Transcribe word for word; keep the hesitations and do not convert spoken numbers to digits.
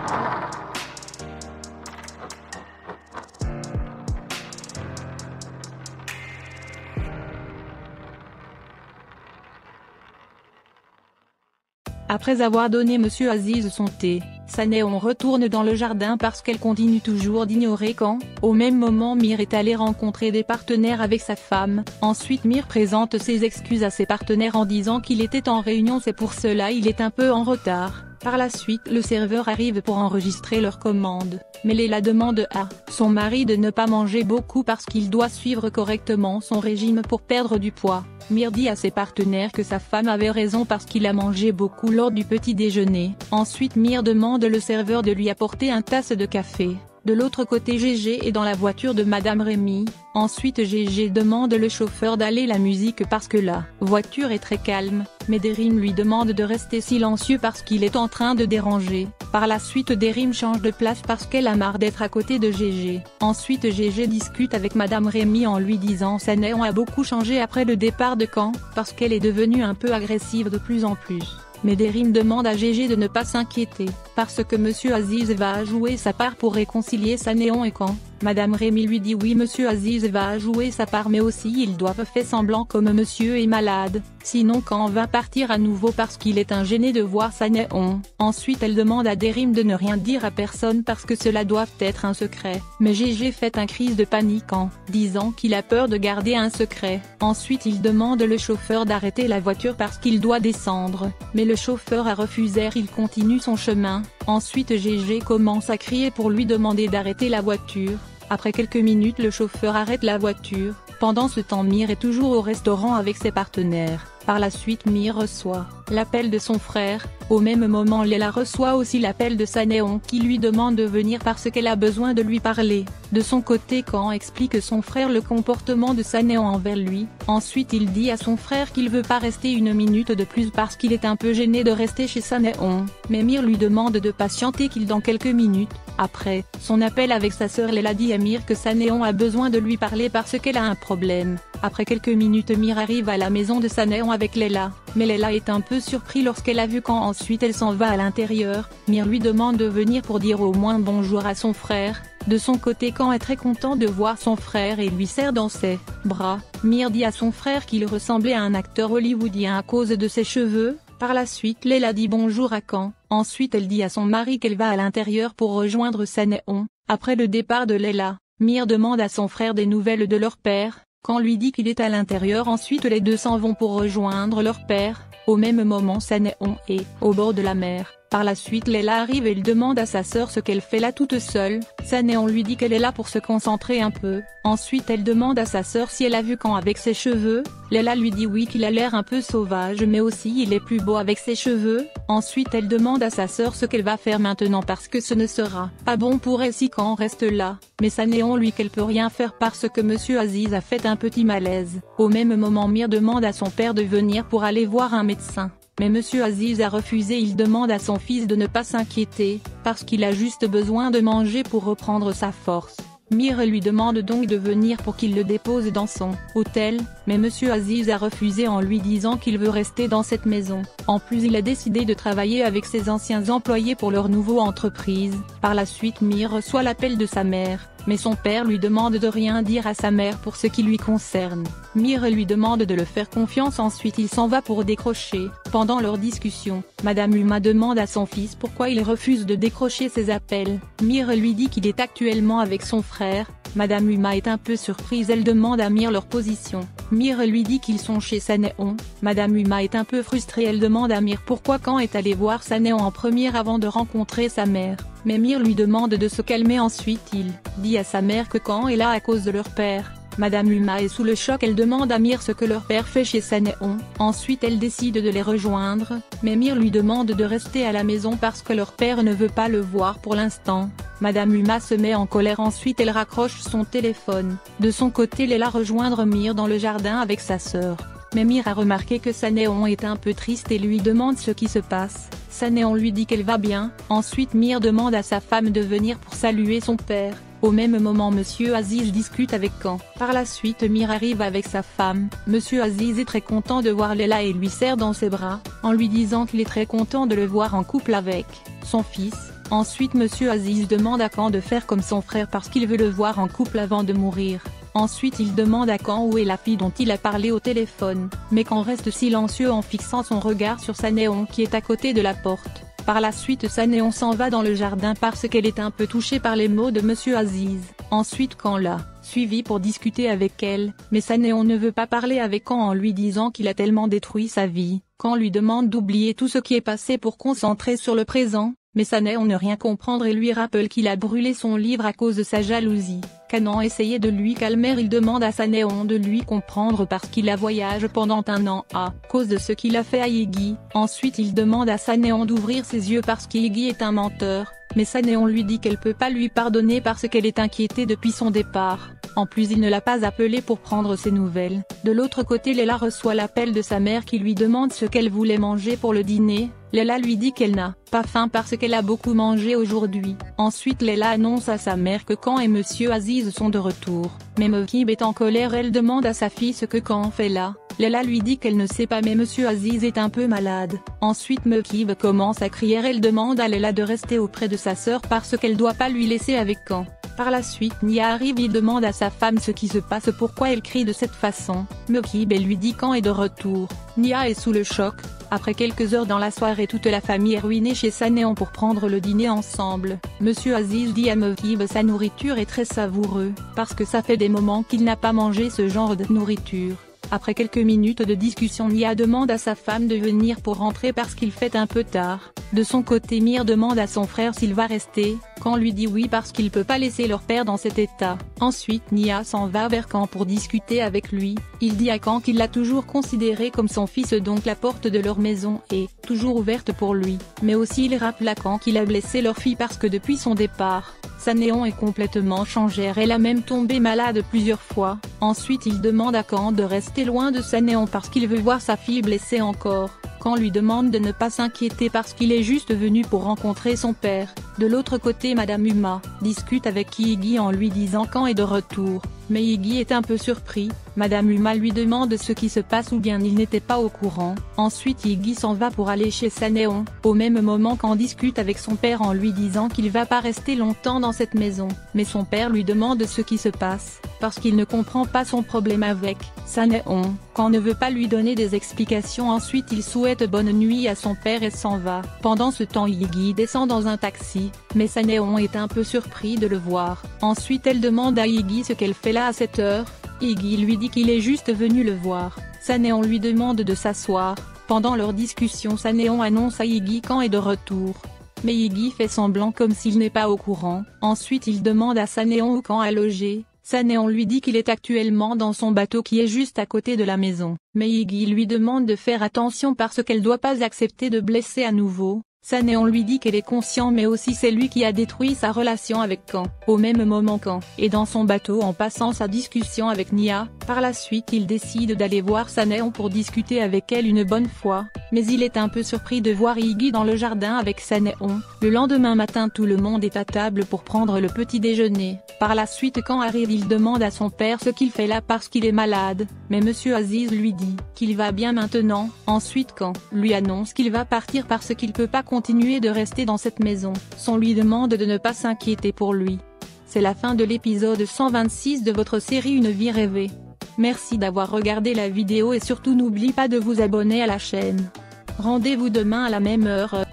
Après avoir donné Monsieur Aziz son thé, Sanéon retourne dans le jardin parce qu'elle continue toujours d'ignorer quand, au même moment Mir est allé rencontrer des partenaires avec sa femme. Ensuite Mir présente ses excuses à ses partenaires en disant qu'il était en réunion, c'est pour cela il est un peu en retard. Par la suite le serveur arrive pour enregistrer leur commande, mais Leila demande à son mari de ne pas manger beaucoup parce qu'il doit suivre correctement son régime pour perdre du poids. Mir dit à ses partenaires que sa femme avait raison parce qu'il a mangé beaucoup lors du petit déjeuner. Ensuite Mir demande le serveur de lui apporter un tasse de café. De l'autre côté Gégé est dans la voiture de Madame Rémy. Ensuite Gégé demande le chauffeur d'aller la musique parce que la voiture est très calme, mais Derim lui demande de rester silencieux parce qu'il est en train de déranger. Par la suite Derim change de place parce qu'elle a marre d'être à côté de Gégé. Ensuite Gégé discute avec Madame Rémy en lui disant Sanéon a beaucoup changé après le départ de camp, parce qu'elle est devenue un peu agressive de plus en plus. Mais Derim demande à Gégé de ne pas s'inquiéter, parce que Monsieur Aziz va jouer sa part pour réconcilier Sanéon et Quand. Madame Rémy lui dit oui Monsieur Aziz va jouer sa part mais aussi ils doivent faire semblant comme Monsieur est malade, sinon Quand va partir à nouveau parce qu'il est un gêné de voir Sanéon. Ensuite elle demande à Derim de ne rien dire à personne parce que cela doit être un secret, mais Gégé fait un crise de panique en disant qu'il a peur de garder un secret. Ensuite il demande le chauffeur d'arrêter la voiture parce qu'il doit descendre, mais le chauffeur a refusé, il continue son chemin. Ensuite Gégé commence à crier pour lui demander d'arrêter la voiture. Après quelques minutes le chauffeur arrête la voiture. Pendant ce temps Mir est toujours au restaurant avec ses partenaires. Par la suite Mir reçoit l'appel de son frère. Au même moment Leila reçoit aussi l'appel de Sanéon qui lui demande de venir parce qu'elle a besoin de lui parler. De son côté Quand explique son frère le comportement de Sanéon envers lui. Ensuite il dit à son frère qu'il veut pas rester une minute de plus parce qu'il est un peu gêné de rester chez Sanéon. Mais Mir lui demande de patienter qu'il dans quelques minutes. Après son appel avec sa sœur Leila dit à Mir que Sanéon a besoin de lui parler parce qu'elle a un problème. Après quelques minutes Mir arrive à la maison de Sanéon avec Leila, mais Leila est un peu surpris lorsqu'elle a vu Quand. Ensuite elle s'en va à l'intérieur. Mir lui demande de venir pour dire au moins bonjour à son frère. De son côté Quand est très content de voir son frère et lui serre dans ses bras. Mir dit à son frère qu'il ressemblait à un acteur hollywoodien à cause de ses cheveux. Par la suite Leila dit bonjour à Quand. Ensuite elle dit à son mari qu'elle va à l'intérieur pour rejoindre Sanéon. Après le départ de Leila, Mir demande à son frère des nouvelles de leur père. Quand lui dit qu'il est à l'intérieur, ensuite les deux s'en vont pour rejoindre leur père. Au même moment Sanéon est au bord de la mer. Par la suite Leila arrive et il demande à sa sœur ce qu'elle fait là toute seule. Sanéon lui dit qu'elle est là pour se concentrer un peu. Ensuite elle demande à sa sœur si elle a vu Quand avec ses cheveux. Leila lui dit oui qu'il a l'air un peu sauvage mais aussi il est plus beau avec ses cheveux. Ensuite elle demande à sa sœur ce qu'elle va faire maintenant parce que ce ne sera pas bon pour elle si Quand reste là. Mais Sanéon lui qu'elle peut rien faire parce que Monsieur Aziz a fait un petit malaise. Au même moment Mir demande à son père de venir pour aller voir un médecin. Mais Monsieur Aziz a refusé, il demande à son fils de ne pas s'inquiéter, parce qu'il a juste besoin de manger pour reprendre sa force. Mir lui demande donc de venir pour qu'il le dépose dans son hôtel, mais Monsieur Aziz a refusé en lui disant qu'il veut rester dans cette maison. En plus il a décidé de travailler avec ses anciens employés pour leur nouveau entreprise. Par la suite Mir reçoit l'appel de sa mère, mais son père lui demande de rien dire à sa mère pour ce qui lui concerne. Mir lui demande de le faire confiance, ensuite il s'en va pour décrocher. Pendant leur discussion, Madame Uma demande à son fils pourquoi il refuse de décrocher ses appels. Mir lui dit qu'il est actuellement avec son frère. Madame Uma est un peu surprise, elle demande à Mir leur position. Mir lui dit qu'ils sont chez Sanéon. Madame Uma est un peu frustrée, elle demande à Mir pourquoi Quand est allé voir Sanéon en première avant de rencontrer sa mère. Mais Mir lui demande de se calmer, ensuite il dit à sa mère que Quand est là à cause de leur père. Madame Uma est sous le choc, elle demande à Mir ce que leur père fait chez Sanéon. Ensuite elle décide de les rejoindre, mais Mir lui demande de rester à la maison parce que leur père ne veut pas le voir pour l'instant. Madame Uma se met en colère, ensuite elle raccroche son téléphone. De son côté Leila rejoindre Mir dans le jardin avec sa sœur. Mais Mir a remarqué que Sanéon est un peu triste et lui demande ce qui se passe. Sanéon lui dit qu'elle va bien. Ensuite Mir demande à sa femme de venir pour saluer son père. Au même moment Monsieur Aziz discute avec Quand. Par la suite Mir arrive avec sa femme. Monsieur Aziz est très content de voir Leila et lui serre dans ses bras, en lui disant qu'il est très content de le voir en couple avec son fils. Ensuite Monsieur Aziz demande à Khan de faire comme son frère parce qu'il veut le voir en couple avant de mourir. Ensuite il demande à Khan où est la fille dont il a parlé au téléphone, mais Khan reste silencieux en fixant son regard sur Sanéon qui est à côté de la porte. Par la suite Sanéon s'en va dans le jardin parce qu'elle est un peu touchée par les mots de Monsieur Aziz. Ensuite Khan l'a suivi pour discuter avec elle, mais Sanéon ne veut pas parler avec Khan en lui disant qu'il a tellement détruit sa vie. Khan lui demande d'oublier tout ce qui est passé pour concentrer sur le présent, mais Sanéon ne rien comprendre et lui rappelle qu'il a brûlé son livre à cause de sa jalousie. Khan essayait de lui calmer, il demande à Sanéon de lui comprendre parce qu'il a voyagé pendant un an à cause de ce qu'il a fait à Iggy. Ensuite il demande à Sanéon d'ouvrir ses yeux parce qu'Iggy est un menteur, mais Sanéon lui dit qu'elle peut pas lui pardonner parce qu'elle est inquiétée depuis son départ. En plus il ne l'a pas appelée pour prendre ses nouvelles. De l'autre côté Leila reçoit l'appel de sa mère qui lui demande ce qu'elle voulait manger pour le dîner. Leila lui dit qu'elle n'a pas faim parce qu'elle a beaucoup mangé aujourd'hui. Ensuite Leila annonce à sa mère que Khan et Monsieur Aziz sont de retour. Mais Mokib est en colère, elle demande à sa fille ce que Khan fait là. Leila lui dit qu'elle ne sait pas mais Monsieur Aziz est un peu malade. Ensuite Mokib commence à crier, elle demande à Leila de rester auprès de sa sœur parce qu'elle doit pas lui laisser avec Khan. Par la suite Nia arrive, il demande à sa femme ce qui se passe, pourquoi elle crie de cette façon. Mokib lui dit Khan est de retour. Nia est sous le choc. Après quelques heures dans la soirée, toute la famille est ruinée chez Sanéon pour prendre le dîner ensemble. Monsieur Aziz dit à Mokib sa nourriture est très savoureux, parce que ça fait des moments qu'il n'a pas mangé ce genre de nourriture. Après quelques minutes de discussion, Nia demande à sa femme de venir pour rentrer parce qu'il fait un peu tard. De son côté Mir demande à son frère s'il va rester, Khan lui dit oui parce qu'il peut pas laisser leur père dans cet état. Ensuite Nia s'en va vers Khan pour discuter avec lui, il dit à Khan qu'il l'a toujours considéré comme son fils, donc la porte de leur maison est toujours ouverte pour lui. Mais aussi il rappelle à Khan qu'il a blessé leur fille parce que depuis son départ, Sanéon est complètement changée, elle a même tombé malade plusieurs fois. Ensuite il demande à Khan de rester loin de Sanéon parce qu'il veut voir sa fille blessée encore. Khan lui demande de ne pas s'inquiéter parce qu'il est juste venu pour rencontrer son père. De l'autre côté Madame Uma discute avec Iggy en lui disant Khan est de retour, mais Iggy est un peu surpris. Madame Uma lui demande ce qui se passe ou bien il n'était pas au courant. Ensuite Iggy s'en va pour aller chez Sanéon, au même moment Khan discute avec son père en lui disant qu'il va pas rester longtemps dans cette maison, mais son père lui demande ce qui se passe, parce qu'il ne comprend pas son problème avec Sanéon. Khan ne veut pas lui donner des explications. Ensuite il souhaite bonne nuit à son père et s'en va. Pendant ce temps Iggy descend dans un taxi, mais Sanéon est un peu surpris de le voir. Ensuite elle demande à Iggy ce qu'elle fait là à cette heure. Iggy lui dit qu'il est juste venu le voir. Sanéon lui demande de s'asseoir. Pendant leur discussion Sanéon annonce à Iggy Khan est de retour. Mais Iggy fait semblant comme s'il n'est pas au courant. Ensuite il demande à Sanéon où Khan a logé. Sanéon lui dit qu'il est actuellement dans son bateau qui est juste à côté de la maison. Mais Iggy lui demande de faire attention parce qu'elle doit pas accepter de blesser à nouveau. Sanéon lui dit qu'elle est consciente mais aussi c'est lui qui a détruit sa relation avec Khan. Au même moment Khan est dans son bateau en passant sa discussion avec Nia. Par la suite il décide d'aller voir Sanéon pour discuter avec elle une bonne fois, mais il est un peu surpris de voir Iggy dans le jardin avec Sanéon. Le lendemain matin tout le monde est à table pour prendre le petit déjeuner. Par la suite Khan arrive, il demande à son père ce qu'il fait là parce qu'il est malade, mais Monsieur Aziz lui dit qu'il va bien maintenant. Ensuite Khan lui annonce qu'il va partir parce qu'il peut pas continuer de rester dans cette maison. On lui demande de ne pas s'inquiéter pour lui. C'est la fin de l'épisode cent vingt-six de votre série Une vie rêvée. Merci d'avoir regardé la vidéo et surtout n'oubliez pas de vous abonner à la chaîne. Rendez-vous demain à la même heure.